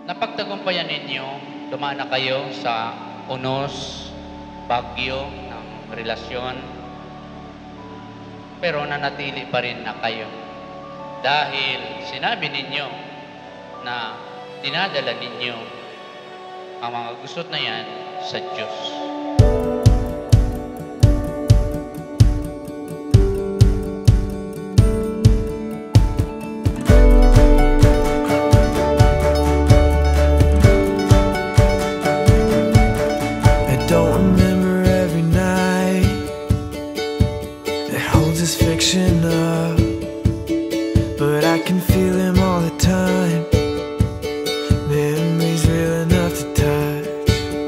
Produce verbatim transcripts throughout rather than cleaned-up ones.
Napagtagumpayan ninyo, dumaan na kayo sa unos, bagyo ng relasyon, pero nanatili pa rin na kayo. Dahil sinabi ninyo na dinadala ninyo ang mga gusot na yan sa Diyos. Fiction up, but I can feel him all the time. Memories real enough to touch,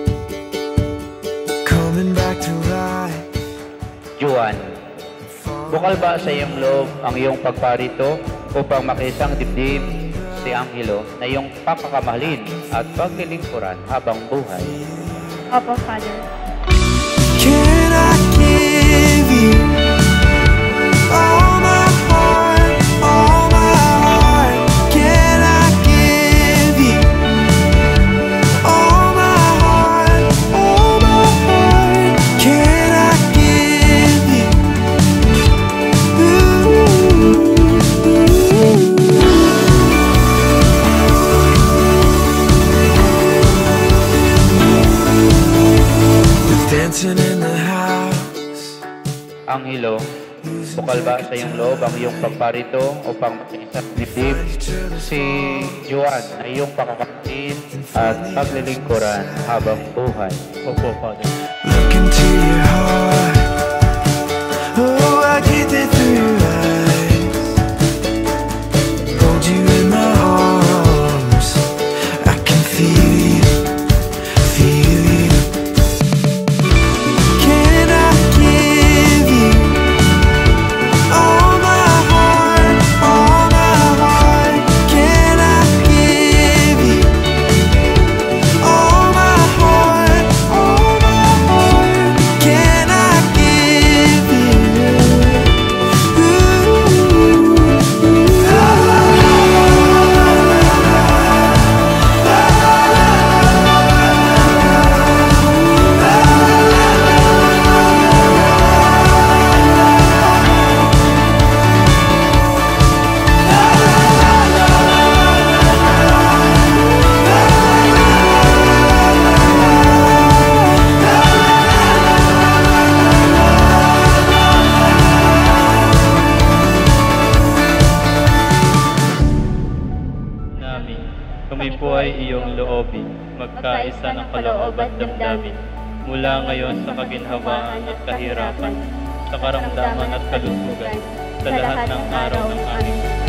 coming back to life. Juan, bukal ba sa iyong loob ang iyong pagparito upang makisang dibdib si Angelo na iyong pakakamahalin at paglilingkuran habang buhay? Opo, Father. Can I give you all my heart, all my heart? Can I give you all my heart, all my heart? Can I give you We're dancing in the house. Angelo, bukal ba sa iyong loob ang iyong pagparito upang makisang dibdib si Juan na iyong pakakamahalin at paglilingkuran habang buhay? Opo, Father. Look into your heart. Oh, I get it through your eyes. Hold you in my arms. I can feel you, feel you. Can I give you all my heart, all my heart? Can I give you all my heart, all my heart? Can I give you namin, kami po ay iyong loobin, magkaisa ng kaloob at damdamin, mula ngayon sa kaginhawaan at kahirapan, sa karamdaman at kalusugan, sa lahat ng araw ng aming